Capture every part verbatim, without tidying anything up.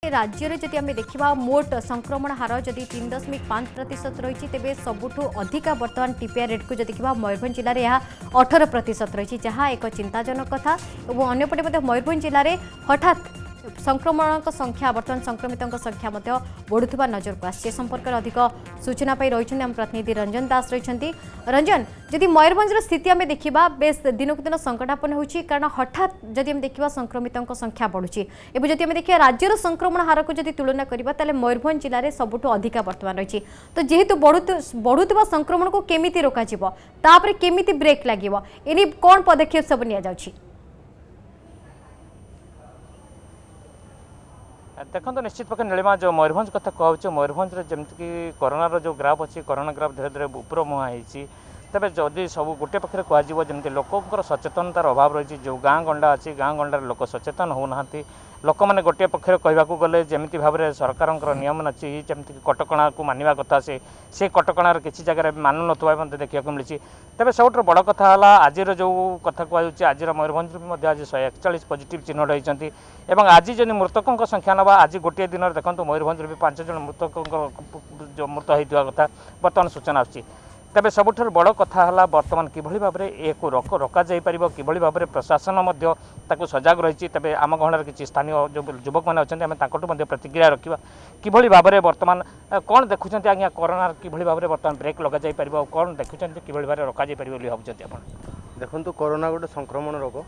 राज्य में जदि आम देखा मोट संक्रमण हार जदि तीन दशमिक पांच प्रतिशत रही तेज सबुठ अधिका बर्तमान टीपीआर रेट को जब देखा मयूरभंज जिले में यह अठारह प्रतिशत रही जहाँ एक चिंताजनक कथा और अंपटे मयूरभंज जिले में हठात संक्रमण संख्या बर्तमान संक्रमित संख्या बढ़ुवा नजर को आस संपर्क में अधिक सूचना पाई रही आम प्रतिनिधि रंजन दास रही रंजन जदि मयूरभंज स्थिति आम देखा बेस दिन को दिन संकटापन्न होची कारण हठात जदि हम देखा संक्रमित संख्या बढ़ुची एवं जदि आम देखा राज्यर संक्रमण हार को जदि तुलना करबा ताले मयूरभंज जिले में सबुठ अधिका बर्तमान रही तो जेहेतु बढ़ुवा संक्रमण को केमिति रोका जिवो तापरे केमिति ब्रेक लागिवो एनी कोन पदक्षेप सब निया जाउची देखो निश्चित पक्ष नीलिमा जो मयूरभंज कथा कहूँ मयूरभंज जमीक कोरोनार जो ग्राफ अच्छी कोरोना ग्राफ धीरे धीरे ऊपर मुहां होती तेज जदि सब गोटे पक्षे कहुँ लोकर सचेतनतार अभाव रही जो गाँ गंडा अच्छी गाँ गंडार लोक सचेतन होना लोक मैंने गोटे पक्षर कहवाक गले जमी भाव में सरकार नियम अच्छी जमीक कटकणा को मानवा कथा से से कटकणार किसी जगह मानु ना देखा मिली तेज सब बड़ कथा है आज जो कथा कहूँ आज मयूरभंज भी आज शहे एकचाश पजिट चिन्हट होती आज जब मृतकों संख्या नवा आज गोटे दिन देखो मयूरभंज भी पांच जन मृतकों जो मृत होता कथा बर्तमान सूचना आसी तेज सबुठ बड़ कथा है बर्तमान किभली भाव में एक रोक रोक जापर किभली भाव में प्रशासन सजग रही तेज आम गहणार किसी स्थानीय जो युवक मैंने अच्छे आम प्रतिक्रिया रखा किभली भाव में बर्तमान कौन देखुं आज्ञा कोरोना किभली भाव में बर्तमान ब्रेक लग जापर कौन देखुं किभली भाव में रोक जापर भावुं आप देखो कोरोना गोटे संक्रमण रोग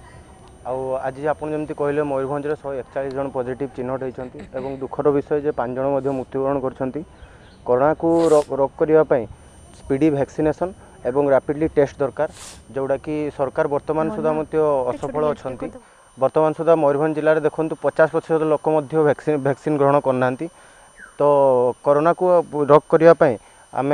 आज आप जमी कहले मयूरभंज में शहे एकचाश जन पॉजिटिव चिन्हट होती दुखर विषय जे पांच जन मृत्युवरण कर कोरोना को रोक करने स्पीडी वैक्सीनेशन एवं रैपिडली टेस्ट दरकार जोड़ा कि सरकार वर्तमान सुधा असफल अच्छा वर्तमान सुधा मयूरभंज जिले में देखो पचास प्रतिशत लोक वैक्सीन वैक्सीन ग्रहण करना तो कोरोना को रोक करने आम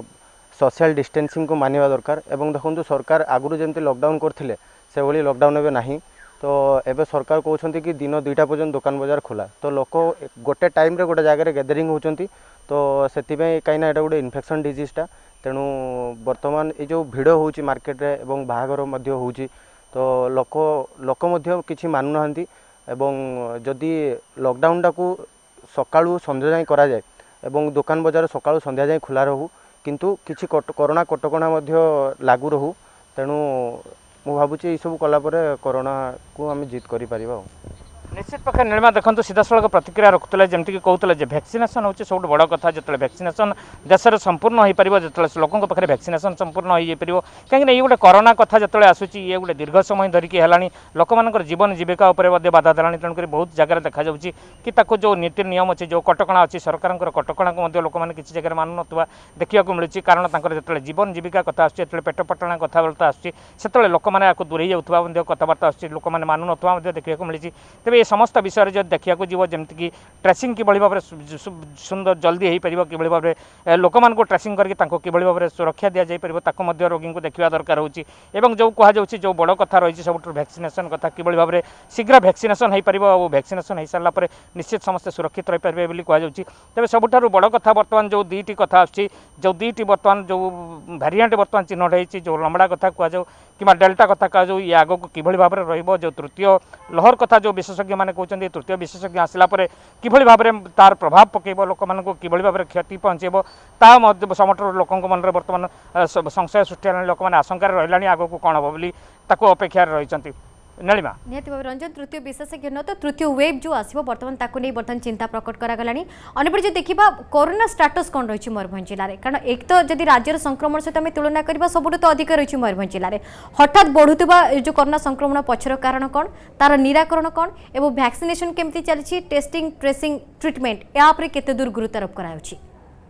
सोशल डिस्टेंसिंग को मानिबा दरकार एवं देखो सरकार आगुरी जमी लॉकडाउन करते से भाई लॉकडाउन एवं नहीं तो एवं सरकार कहते कि दिन दुईटा पर्यटन दुकान बजार खोला तो लोक गोटे टाइम रे गोटे जगह गैदरिंग होती तो से कहीं ना गोटे इन्फेक्शन डिजीजटा तेणु बर्तमान ये जो भिड़ हो मार्केट रे एवं बाहागर हो तो लोक लोक किसी मानुना एवं जदि लॉकडाउन टाक सकाळू संध्या जाए करा जाए एवं दुकान बजार सकाळू संध्या जाए खुला रहू किंतु किसी कोरोना कटकणा लागू रहू तेणु मु भावुची ये सब कलापर कोरोना को आम जीत कर निश्चित पक्ष नीलिमा देखो सीधा सड़क प्रतिक्रिया रखुले जमीक कहते वैक्सीनेशन हूँ सब बड़ कथा जो वैक्सीनेशन देश में संपूर्ण हो पार जो लोकों पाखे वैक्सीनेशन संपूर्ण हो पार कहीं ये गोटे कोरोना कथा जो आसूसी ये गोटे दीर्घ समय धरिकी है लोक मान जीवन जीविका बाधा देलानी तेणुक बहुत जगह देखा जाऊँगी कि जो नीति नियम अच्छी जो कटकणा अच्छी सरकार कटकणा को लोक मैंने किसी जगह मानु ना देखा मिली कारण जो जीवन जीविका कथा आसूँ पेट पटना कथबार्ता आसूँ लोक मैंने दूरे जाऊँ कथबार्ता आसूँ लोक मैंने मानु ना देखा मिली तेज ये समस्त विषय जो देखा जीव जमीक ट्रेसिंग किभली भाव में सुंदर जल्दी हो पार कि भाव में लोक मान ट्रेसिंग करके किभली भाव में सुरक्षा दि जापर रोगी को देखा दरकार होची एवं जो कहुच्छी जो बड़ कथा रही सब वैक्सीनेशन कथा किभली भाव में शीघ्र वैक्सीनेशन हो पार और वैक्सीनेशन हो सारापर निश्चित समस्ते सुरक्षित रही पारे कहुच्छी तेज सबुठ बड़ कथा बर्तमान जो दुईटी कथा आसूँ जो दुईटी बर्तमान जो भारिएंट बर्तमान चिन्हट होती जो लंबड़ा कथा कहु कि डेल्टा कथा कहु ये आग को किभली भाव में रही जो तृतीय लहर कथा जो विशेषज्ञ मैंने कहते तृतीय विशेषज्ञ आसला किभली भाव में तार प्रभाव पकेब लोक मान किभली भाव में क्षति पहुँचेब ता समस्त लोक मन बर्तमान संशय सृष्टि लोक मैंने आशंकार रहा आग को कौन हम बोली अपेक्षार रही नीलिमा निहत भाव रंजन तृतीय विशेषज्ञ न तो तृतीय वेव जो आसो बर्तमान ताकू नहीं बर्तमान चिंता प्रकट करागला अंपटे जो देखा कोरोना स्टाटस कौन रही मयूरभंज जिले में कारण एक तो जब राज्यर संक्रमण सहित आम तुलना करवा सब तो अधिक रही मयूरभंज जिले में हठात बढ़ुवा जो कोरोना संक्रमण पछर कारण कौन तार निराकरण कौन एवं वैक्सीनेशन केमती चली टेस्टिंग ट्रेसिंग ट्रिटमेंट यापर केते दूर गुरुत्वारोप कराउछि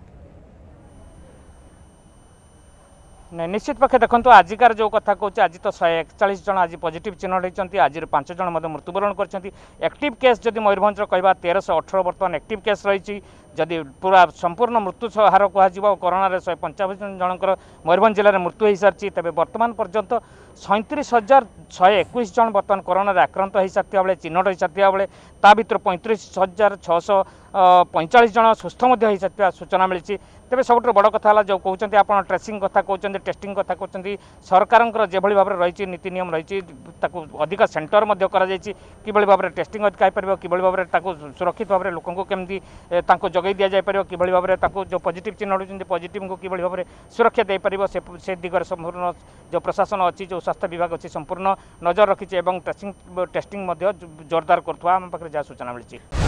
निश्चित पक्षे देखो आजिकार जो कथा कहूँ आज तो शहे एकचाश जन आज पॉजिटिव चिन्हट होती आज पांच जन मृत्युवरण कर एक्टिव केस जदि मयूरभंज कहवा तेरह अठर बर्तमान एक्टिव केस रही जदि पूरा संपूर्ण मृत्यु हार कह कोरोना शहे पंचावन जनकर मयूरभंज जिले में मृत्यु हो सारी तेज बर्तमान पर्यंत सैंतीस हजार शहे एक जन बर्तमान कोरोना आक्रांत हो सारी बेले चिन्हट हो सारी बेले ता भर पैंतीस हजार छःश पैंचाश जन सुस्थ हो सारी सूचना मिली तेज सब बड़ कथा जो कहते आप ट्रेसिंग कथा कहते टेस्टिंग कथा कहते सरकार जो भाव में रही नीति नियम रही अधिक सेंटर कि भाव में टेस्टिंग अधिक हो पार कि भाव में सुरक्षित भाव में लोक केमती जगै दि जापर कि भाव में जो पॉजिटिव चिन्ह होती पॉजिटिव को कि भाव में सुरक्षा दे पार से दिगरे संपूर्ण जो प्रशासन अच्छी जो स्वास्थ्य विभाग अच्छी संपूर्ण नजर रखी ट्रेसिंग टेस्टिंग जोरदार करुवा आम पाखे जहाँ सूचना मिली।